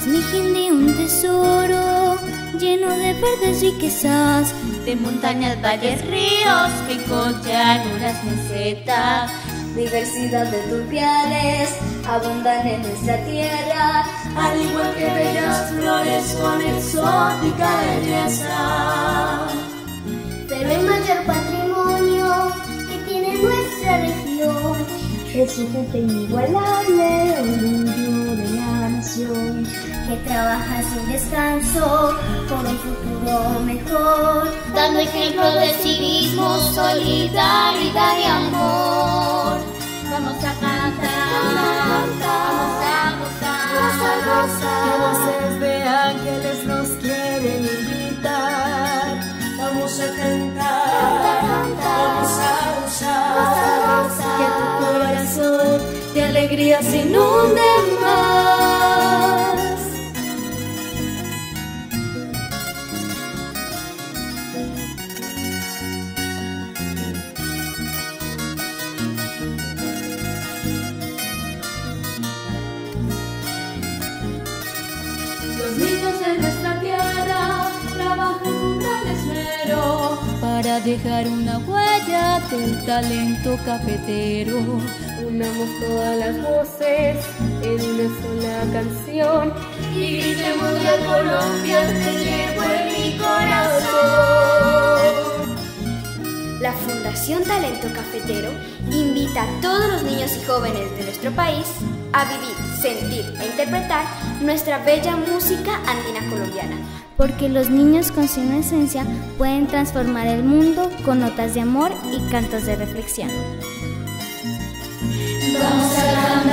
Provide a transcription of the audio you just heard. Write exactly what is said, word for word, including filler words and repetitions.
Mijindi, un tesoro lleno de verdes riquezas, de montañas, valles, ríos, picos, llanuras, mesetas. Diversidad de turpiales abundan en nuestra tierra, al igual que bellas flores con exótica belleza. Pero el mayor patrimonio que tiene nuestra región es su gente inigualable, orgullo de la nación, que trabaja sin descanso por un futuro mejor, dando ejemplo de civismo, solidaridad y amor. Vamos a cantar, vamos a gozar, vamos a gozar. Que voces de ángeles nos quieren invitar. Vamos a cantar, vamos a gozar, que tu corazón de alegría se inunde más. Los niños de nuestra tierra trabajan con gran esmero para dejar una huella del talento cafetero. Unamos todas las voces en una sola canción y gritemos a Colombia, te llevo en mi corazón. La Fundación Talento Cafetero invita a todos los niños y jóvenes de nuestro país a vivir, sentir e interpretar nuestra bella música andina colombiana. Porque los niños con su inocencia pueden transformar el mundo con notas de amor y cantos de reflexión. Vamos a